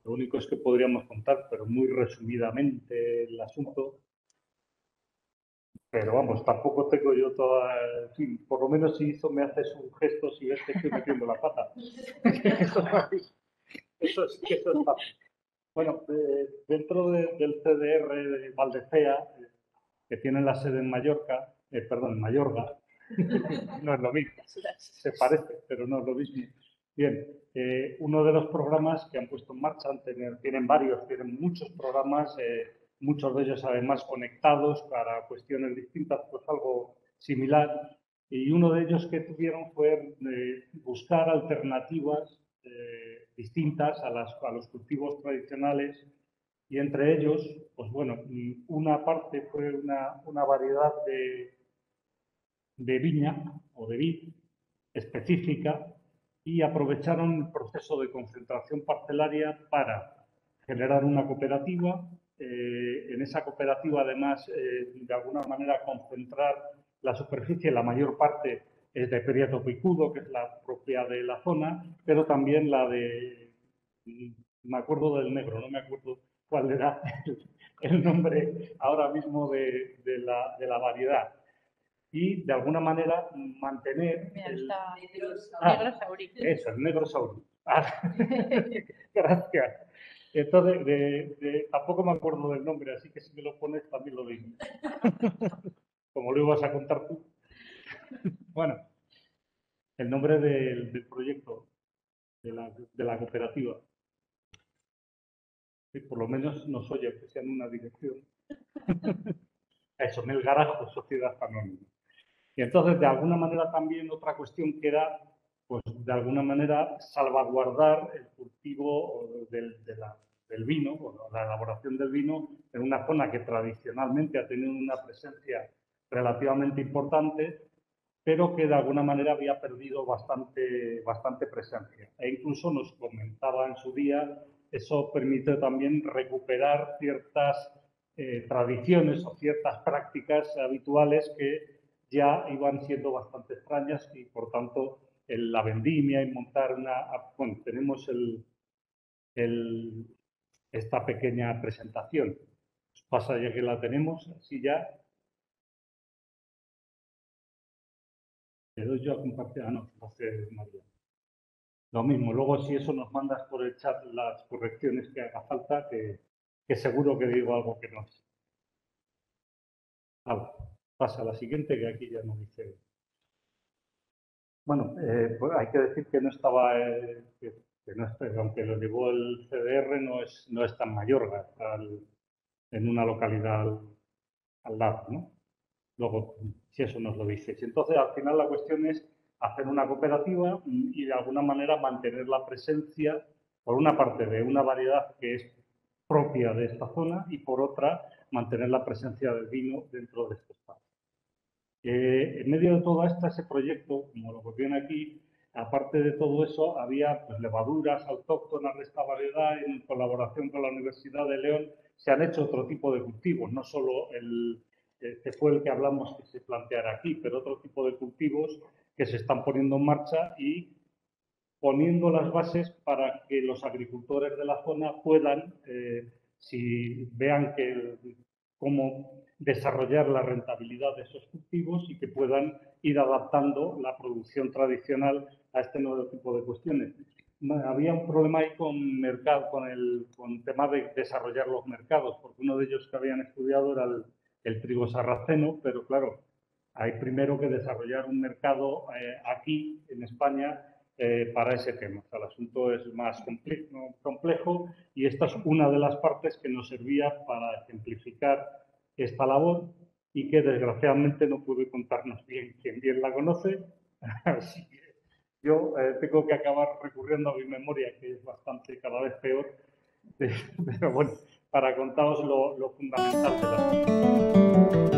Lo único es que podríamos contar, pero muy resumidamente, el asunto. Pero vamos, tampoco tengo yo toda... En fin, por lo menos si me haces un gesto, si ves que estoy metiendo la pata. Eso es fácil. Bueno, dentro del CDR de Valdecea, que tiene la sede en Mallorca, en Mayorga, no es lo mismo, se parece, pero no es lo mismo. Bien, uno de los programas que han puesto en marcha, tienen varios, tienen muchos programas, muchos de ellos además conectados para cuestiones distintas, pues algo similar. Y uno de ellos que tuvieron fue buscar alternativas distintas a los cultivos tradicionales, y entre ellos, pues bueno, una parte fue una variedad de viña o de vid específica, y aprovecharon el proceso de concentración parcelaria para generar una cooperativa. En esa cooperativa, además, de alguna manera concentrar la superficie, la mayor parte es de Prieto Picudo, que es la propia de la zona, pero también la de, me acuerdo del negro, no me acuerdo cuál era el nombre ahora mismo de la variedad. Y de alguna manera mantener el negro saurí. Eso, el negro saurí. Gracias. Entonces, tampoco me acuerdo del nombre, así que si me lo pones también lo digo. Como lo ibas a contar tú. Bueno, el nombre del proyecto, de la cooperativa. Sí, por lo menos nos oye, que sea en una dirección. Eso, en el garaje Sociedad Anónima. Y entonces, de alguna manera, también otra cuestión que era, pues, de alguna manera, salvaguardar el cultivo del vino, o la elaboración del vino, en una zona que tradicionalmente ha tenido una presencia relativamente importante, pero que de alguna manera había perdido bastante presencia. E incluso nos comentaba en su día, eso permite también recuperar ciertas tradiciones o ciertas prácticas habituales que ya iban siendo bastante extrañas, y por tanto la vendimia y montar bueno, tenemos esta pequeña presentación. Pasa ya que la tenemos, así ya. Le doy yo a compartir. Ah, no, lo hace María. Lo mismo, luego si eso nos mandas por el chat las correcciones que haga falta, que seguro que digo algo que no es. Vale, pasa a la siguiente, que aquí ya no dice. Bueno, pues hay que decir que no estaba, aunque lo llevó el CDR, no es tan Mayorga, en una localidad al lado, ¿no? Luego, si eso nos lo dices. Entonces, al final la cuestión es hacer una cooperativa y de alguna manera mantener la presencia, por una parte, de una variedad que es propia de esta zona, y por otra, mantener la presencia del vino dentro de este espacio. En medio de todo ese proyecto, como lo que viene aquí, aparte de todo eso, había pues, levaduras autóctonas de esta variedad. En colaboración con la Universidad de León se han hecho otro tipo de cultivos, no solo este fue el que hablamos que se planteara aquí, pero otro tipo de cultivos que se están poniendo en marcha y poniendo las bases para que los agricultores de la zona puedan, si vean cómo desarrollar la rentabilidad de esos cultivos, y que puedan ir adaptando la producción tradicional a este nuevo tipo de cuestiones. Había un problema ahí con el tema de desarrollar los mercados, porque uno de ellos que habían estudiado era el trigo sarraceno, pero claro, hay primero que desarrollar un mercado aquí en España para ese tema. O sea, el asunto es más complejo, y esta es una de las partes que nos servía para ejemplificar esta labor, y que desgraciadamente no pude contarnos bien quien bien la conoce. Así que yo tengo que acabar recurriendo a mi memoria, que es bastante cada vez peor, pero bueno, para contaros lo fundamental de la